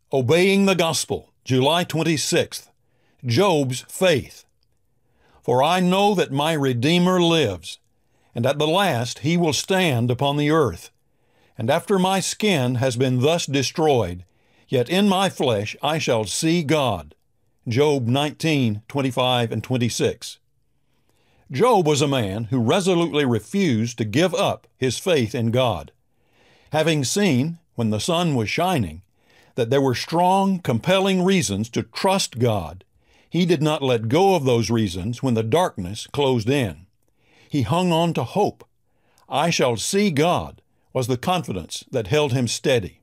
Obeying the Gospel, July 26th. Job's faith. For I know that my Redeemer lives, and at the last he will stand upon the earth. And after my skin has been thus destroyed, yet in my flesh I shall see God. Job 19:25 and 26. Job was a man who resolutely refused to give up his faith in God. Having seen, when the sun was shining, that there were strong, compelling reasons to trust God, he did not let go of those reasons when the darkness closed in. He hung on to hope. I shall see God was the confidence that held him steady.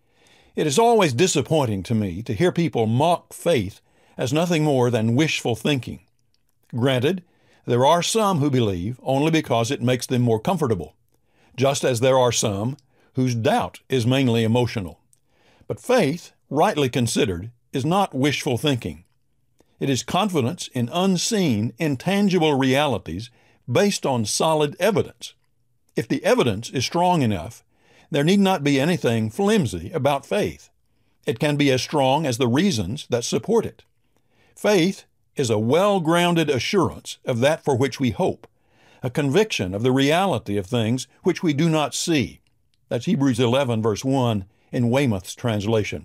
It is always disappointing to me to hear people mock faith as nothing more than wishful thinking. Granted, there are some who believe only because it makes them more comfortable, just as there are some whose doubt is mainly emotional. But faith, rightly considered, is not wishful thinking. It is confidence in unseen, intangible realities based on solid evidence. If the evidence is strong enough, there need not be anything flimsy about faith. It can be as strong as the reasons that support it. Faith is a well-grounded assurance of that for which we hope, a conviction of the reality of things which we do not see. That's Hebrews 11, verse 1 in Weymouth's translation.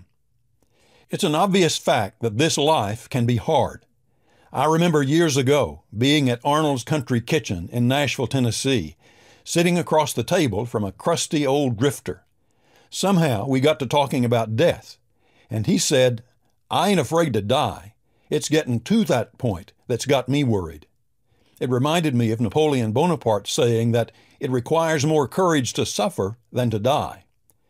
It's an obvious fact that this life can be hard. I remember years ago being at Arnold's Country Kitchen in Nashville, Tennessee, sitting across the table from a crusty old drifter. Somehow we got to talking about death, and he said, "I ain't afraid to die. It's getting to that point that's got me worried." It reminded me of Napoleon Bonaparte saying that it requires more courage to suffer than to die.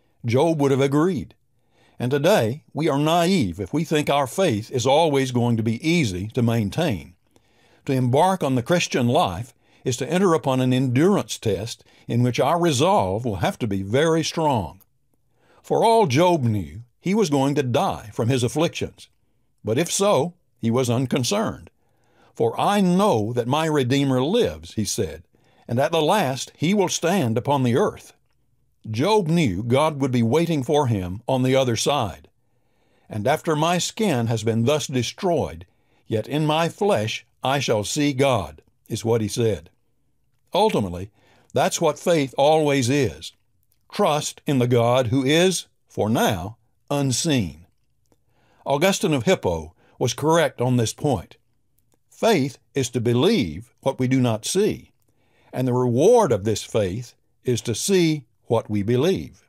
Job would have agreed. And today, we are naive if we think our faith is always going to be easy to maintain. To embark on the Christian life is to enter upon an endurance test in which our resolve will have to be very strong. For all Job knew, he was going to die from his afflictions. But if so, he was unconcerned. "For I know that my Redeemer lives," he said, "and at the last he will stand upon the earth." Job knew God would be waiting for him on the other side. "And after my skin has been thus destroyed, yet in my flesh I shall see God," is what he said. Ultimately, that's what faith always is. Trust in the God who is, for now, unseen. Augustine of Hippo was correct on this point. Faith is to believe what we do not see, and the reward of this faith is to see what we believe.